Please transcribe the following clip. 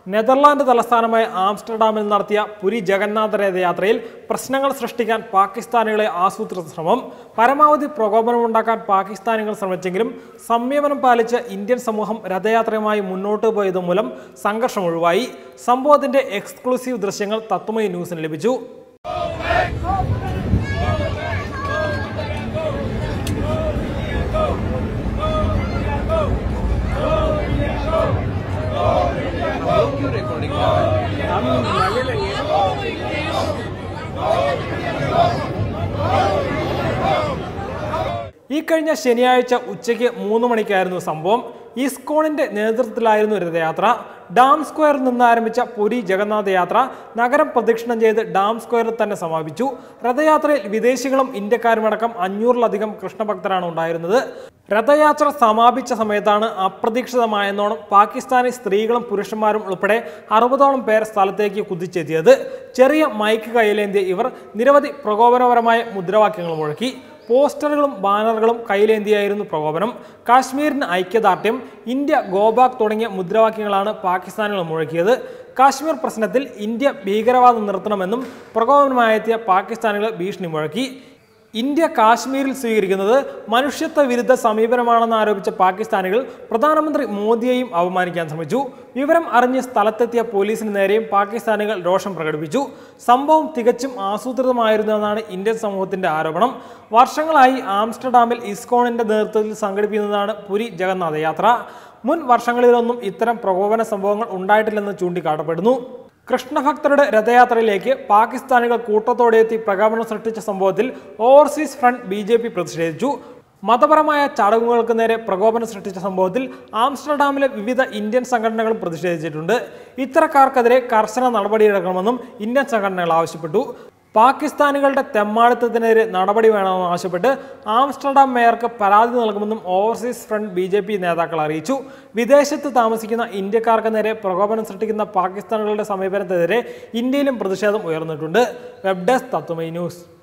Netherland തലസ്ഥാനമായ ആംസ്റ്റർഡാമിൽ നടത്തിയ പുരി ജഗന്നാഥ രഥയാത്രയിൽ പ്രശ്നങ്ങൾ സൃഷ്ടിക്കാൻ പാകിസ്ഥാനികളെ ആസൂത്രിത ശ്രമം. പരമാവധി പ്രകോപനമുണ്ടാക്കാൻ പാകിസ്ഥാനികൾ ശ്രമിച്ചെങ്കിലും സംയമനം പാലിച്ച് ഇന്ത്യൻ സമൂഹം രഥയാത്രയുമായി മുന്നോട്ട് പോയത് മൂലം സംഘർഷം ഒഴിവായി. സംഭവത്തിന്റെ എക്സ്ക്ലൂസീവ് ദൃശ്യങ്ങൾ തത്വമയി ന്യൂസിന് ലഭിച്ചു. ഈ കഴിഞ്ഞ ശനിയാഴ്ച ഉച്ചയ്ക്ക് 3 മണിക്കായിരുന്നു സംഭവം. ഇസ്കോണിന്റെ നേതൃത്വത്തിലായിരുന്നു രഥയാത്ര. ഡാം സ്ക്വയറിൽ നിന്ന് ആരംഭിച്ച പുരി ജഗന്നാഥ യാത്ര നഗരം പ്രദക്ഷിണം ചെയ്ത് ഡാം സ്ക്വയറിൽ തന്നെ സമാപിച്ചു. രഥയാത്രയിൽ വിദേശികളും ഇന്ത്യക്കാരുമടക്കം 500-ലധികം കൃഷ്ണഭക്തരാണ് ഉണ്ടായിരുന്നത്. രഥയാത്ര സമാപിച്ച സമയത്താണ് അപ്രതീക്ഷിതമായെന്നോണം പാകിസ്ഥാനി സ്ത്രീകളും പുരുഷന്മാരും ഉൾപ്പെടെ 60ഓളം പേർ സ്ഥലത്തേക്ക് കുതിച്ചെത്തിയത്. ചെറിയ മൈക്ക് കയ്യിലേന്തിയ ഇവർ നിരവധി പ്രകോപനപരമായ മുദ്രാവാക്യങ്ങൾ മുഴക്കി. പോസ്റ്ററുകളും ബാനറുകളും കയ്യിലേന്തിയായിരുന്നു പ്രകോപനം. കാശ്മീരിന് ഐക്യദാർഢ്യം, ഇന്ത്യ ഗോബാക്ക് തുടങ്ങിയ മുദ്രാവാക്യങ്ങളാണ് പാകിസ്ഥാനികൾ മുഴക്കിയത്. കാശ്മീർ പ്രശ്നത്തിൽ ഇന്ത്യ ഭീകരവാദം നിർത്തണമെന്നും പ്രകോപനമായെത്തിയ പാകിസ്ഥാനികൾ ഭീഷണി മുഴക്കി. ഇന്ത്യ കാശ്മീരിൽ സ്വീകരിക്കുന്നത് മനുഷ്യത്വ വിരുദ്ധ സമീപനമാണെന്ന് ആരോപിച്ച പാകിസ്ഥാനികൾ പ്രധാനമന്ത്രി മോദിയെയും അപമാനിക്കാൻ ശ്രമിച്ചു. വിവരം അറിഞ്ഞ് സ്ഥലത്തെത്തിയ പോലീസിന് നേരെയും പാകിസ്ഥാനികൾ രോഷം പ്രകടിപ്പിച്ചു. സംഭവം തികച്ചും ആസൂത്രിതമായിരുന്നുവെന്നാണ് ഇന്ത്യൻ സമൂഹത്തിന്റെ ആരോപണം. വർഷങ്ങളായി ആംസ്റ്റർഡാമിൽ ഇസ്കോണിന്റെ നേതൃത്വത്തിൽ സംഘടിപ്പിക്കുന്നതാണ് പുരി ജഗന്നാഥ യാത്ര. മുൻ വർഷങ്ങളിലൊന്നും ഇത്തരം പ്രകോപന സംഭവങ്ങൾ ഉണ്ടായിട്ടില്ലെന്ന് ചൂണ്ടിക്കാട്ടപ്പെടുന്നു. കൃഷ്ണഭക്തരുടെ രഥയാത്രയിലേക്ക് പാകിസ്ഥാനികൾ കൂട്ടത്തോടെ എത്തി പ്രകോപനം സൃഷ്ടിച്ച സംഭവത്തിൽ ഓവർസീസ് ഫ്രണ്ട് BJP പ്രതിഷേധിച്ചു. മതപരമായ ചടങ്ങുകൾക്ക് നേരെ പ്രകോപനം സൃഷ്ടിച്ച സംഭവത്തിൽ ആംസ്റ്റർഡാമിലെ വിവിധ ഇന്ത്യൻ സംഘടനകളും പ്രതിഷേധിച്ചിട്ടുണ്ട്. ഇത്തരക്കാർക്കെതിരെ കർശന നടപടിയെടുക്കണമെന്നും ഇന്ത്യൻ സംഘടനകൾ ആവശ്യപ്പെട്ടു. പാകിസ്ഥാനികളുടെ തെമ്മാടിത്തത്തിനെതിരെ നടപടി വേണമെന്ന് ആവശ്യപ്പെട്ട് ആംസ്റ്റർഡാം മേയർക്ക് പരാതി നൽകുമെന്നും ഓവർസീസ് ഫ്രണ്ട് BJP നേതാക്കൾ അറിയിച്ചു. വിദേശത്ത് താമസിക്കുന്ന ഇന്ത്യക്കാർക്ക് നേരെ പ്രകോപനം സൃഷ്ടിക്കുന്ന പാകിസ്ഥാനികളുടെ സമീപനത്തിനെതിരെ ഇന്ത്യയിലും പ്രതിഷേധം ഉയർന്നിട്ടുണ്ട്. Web desk Tatwamayi news.